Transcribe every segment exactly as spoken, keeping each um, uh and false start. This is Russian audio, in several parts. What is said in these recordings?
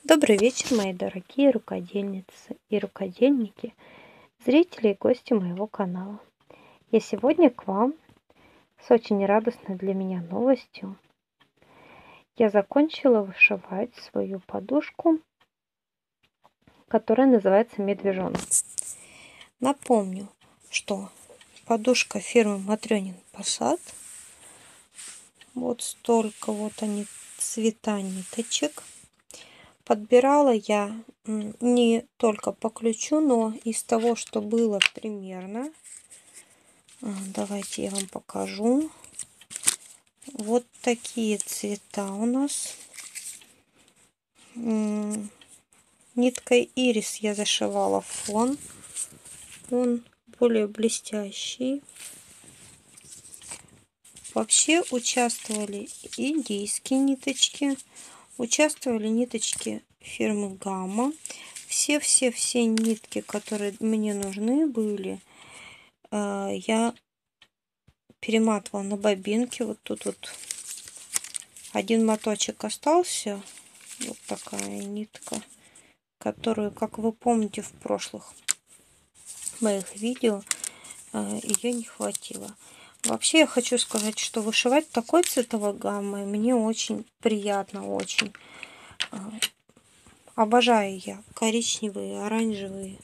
Добрый вечер, мои дорогие рукодельницы и рукодельники, зрители и гости моего канала. Я сегодня к вам с очень радостной для меня новостью. Я закончила вышивать свою подушку, которая называется «Медвежонок». Напомню, что подушка фирмы Матрёнин Посад. Вот столько вот они цвета ниточек. Подбирала я не только по ключу, но из того, что было примерно. Давайте я вам покажу. Вот такие цвета у нас. Ниткой ирис я зашивала фон. Он более блестящий. Вообще участвовали индийские ниточки. Участвовали ниточки фирмы Гамма. Все-все-все нитки, которые мне нужны были, я перематывала на бобинке. Вот тут вот один моточек остался. Вот такая нитка, которую, как вы помните, в прошлых моих видео ее не хватило. Вообще я хочу сказать, что вышивать такой цветовой гаммой мне очень приятно, очень. Обожаю я коричневые, оранжевые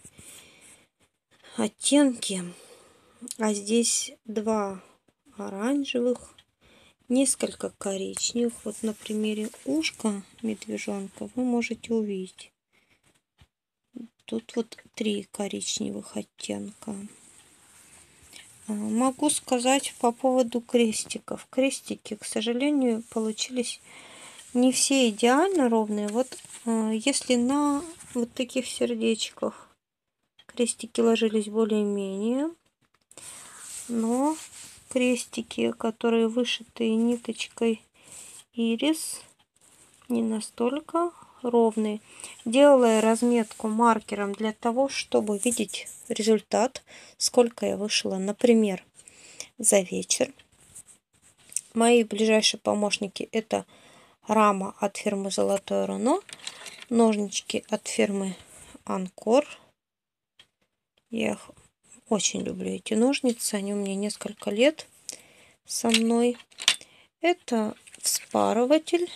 оттенки. А здесь два оранжевых, несколько коричневых. Вот на примере ушка медвежонка вы можете увидеть. Тут вот три коричневых оттенка. Могу сказать по поводу крестиков. Крестики, к сожалению, получились не все идеально ровные. Вот если на вот таких сердечках крестики ложились более-менее, но крестики, которые вышиты ниточкой ирис, не настолько ровные. Делала я разметку маркером для того, чтобы видеть результат, сколько я вышила, например, за вечер. Мои ближайшие помощники — это рама от фирмы Золотое Руно, ножнички от фирмы Анкор. Я их очень люблю, эти ножницы, они у меня несколько лет со мной. Это вспарыватель,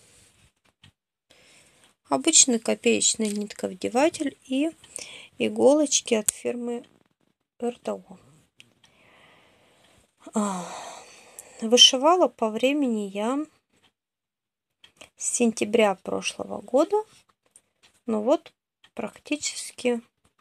обычный копеечный нитковдеватель и иголочки от фирмы эр тэ о. Вышивала по времени я с сентября прошлого года, ну вот практически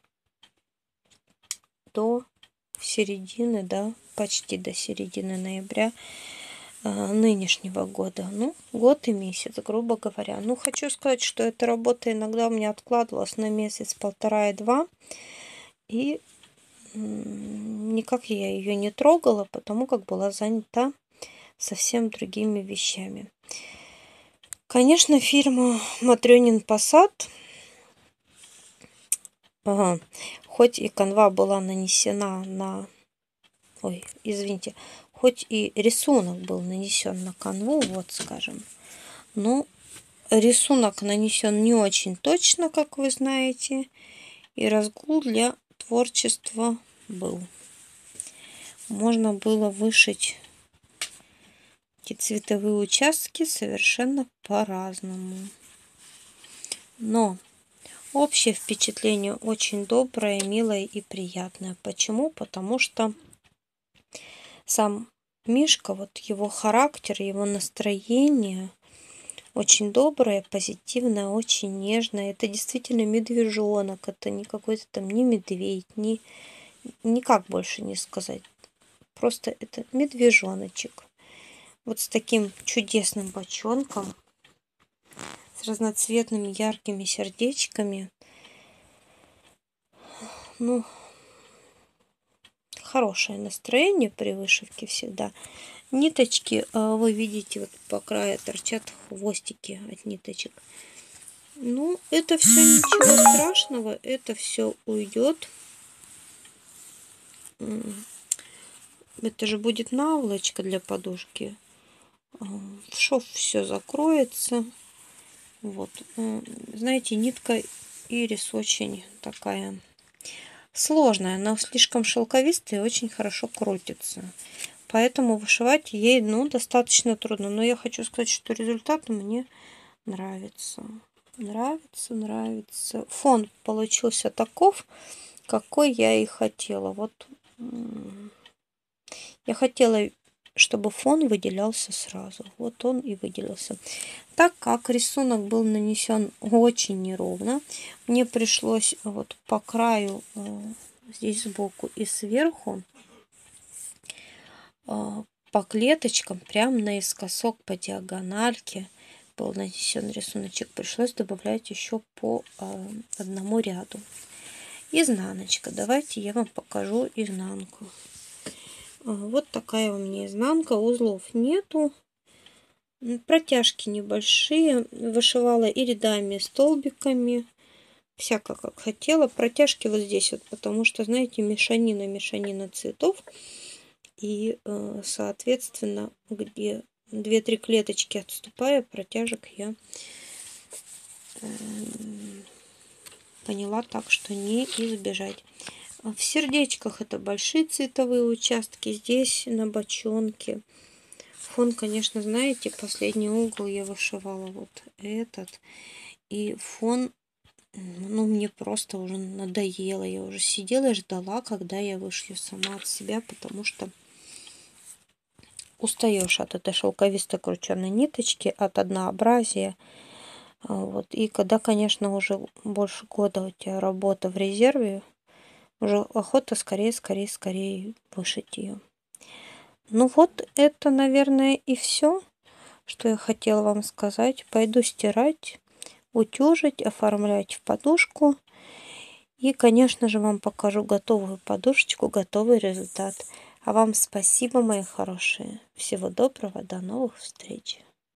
до середины, да, почти до середины ноября нынешнего года. Ну, год и месяц, грубо говоря. Ну, хочу сказать, что эта работа иногда у меня откладывалась на месяц, полтора и два. И никак я ее не трогала, потому как была занята совсем другими вещами. Конечно, фирма Матрёнин Посад, ага, хоть и канва была нанесена на... Ой, извините. Хоть и рисунок был нанесен на канву, вот скажем, но рисунок нанесен не очень точно, как вы знаете, и разгул для творчества был. Можно было вышить эти цветовые участки совершенно по-разному. Но общее впечатление очень доброе, милое и приятное. Почему? Потому что сам Мишка, вот его характер, его настроение очень доброе, позитивное, очень нежное. Это действительно медвежонок, это не какой-то там не медведь, не, никак больше не сказать. Просто это медвежоночек. Вот с таким чудесным бочонком, с разноцветными яркими сердечками. Ну, хорошее настроение при вышивке всегда. Ниточки, вы видите, вот по краю торчат хвостики от ниточек. Ну, это все ничего страшного, это все уйдет. Это же будет наволочка для подушки. В шов все закроется. Вот. Знаете, нитка ирис очень такая сложная. Она слишком шелковистая и очень хорошо крутится. Поэтому вышивать ей, ну, достаточно трудно. Но я хочу сказать, что результат мне нравится. Нравится, нравится. Фон получился таков, какой я и хотела. Вот я хотела, чтобы фон выделялся сразу. Вот он и выделился. Так как рисунок был нанесен очень неровно, мне пришлось вот по краю, здесь сбоку и сверху, по клеточкам, прямо наискосок по диагональке был нанесен рисуночек. Пришлось добавлять еще по одному ряду. Изнаночка. Давайте я вам покажу изнанку. Вот такая у меня изнанка. Узлов нету. Протяжки небольшие. Вышивала и рядами, и столбиками. Всяко как хотела. Протяжки вот здесь вот, потому что, знаете, мешанина, мешанина цветов. И, соответственно, где две-три клеточки отступая, протяжек я поняла так, что не избежать. В сердечках это большие цветовые участки. Здесь на бочонке. Фон, конечно, знаете, последний угол я вышивала вот этот. И фон, ну, мне просто уже надоело. Я уже сидела и ждала, когда я вышью сама от себя, потому что устаешь от этой шелковистой крученой ниточки, от однообразия. Вот. И когда, конечно, уже больше года у тебя работа в резерве, уже охота скорее, скорее, скорее вышить ее. Ну вот, это, наверное, и все, что я хотела вам сказать. Пойду стирать, утюжить, оформлять в подушку. И, конечно же, вам покажу готовую подушечку, готовый результат. А вам спасибо, мои хорошие. Всего доброго, до новых встреч.